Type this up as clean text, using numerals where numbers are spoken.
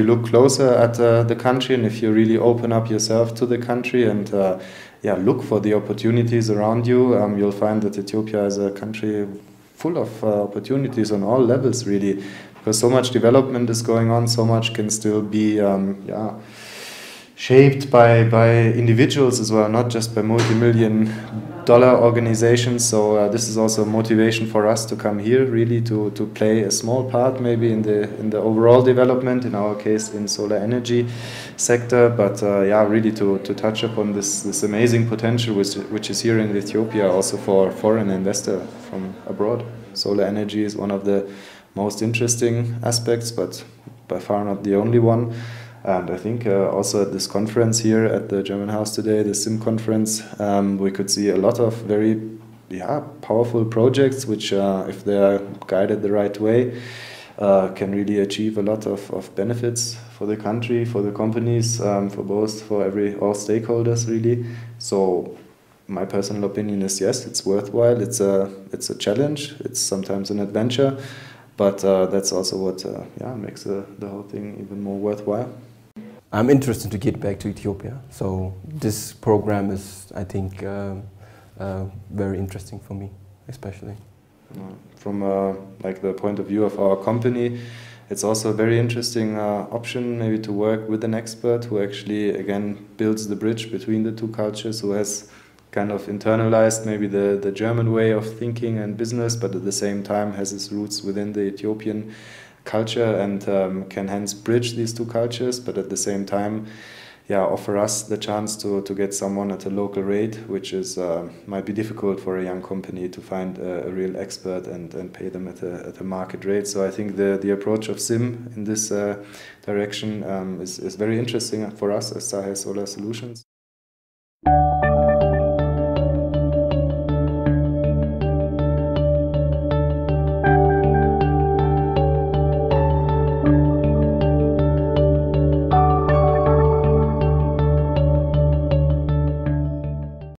you look closer at the country, and if you really open up yourself to the country and yeah, look for the opportunities around you, you'll find that Ethiopia is a country full of opportunities on all levels, really, because so much development is going on, so much can still be yeah, shaped by individuals as well, not just by multi-million-dollar organizations. So this is also a motivation for us to come here, really to play a small part maybe in the overall development, in our case in solar energy sector, but yeah, really to touch upon this amazing potential which is here in Ethiopia also for foreign investor from abroad. Solar energy is one of the most interesting aspects, but by far not the only one. And I think also at this conference here at the German House today, the SIM conference, we could see a lot of very powerful projects which, if they are guided the right way, can really achieve a lot of benefits for the country, for the companies, for all stakeholders really. So my personal opinion is yes, it's worthwhile. It's a challenge. It's sometimes an adventure, but that's also what makes the whole thing even more worthwhile. I'm interested to get back to Ethiopia, so this program is, I think, very interesting for me, especially. From like the point of view of our company, it's also a very interesting option maybe to work with an expert who actually again builds the bridge between the two cultures, who has kind of internalized maybe the German way of thinking and business, but at the same time has its roots within the Ethiopian culture and can hence bridge these two cultures, but at the same time offer us the chance to get someone at a local rate, which is might be difficult for a young company to find a real expert and pay them at a market rate. So I think the approach of SIM in this direction is very interesting for us as Sahe Solar Solutions.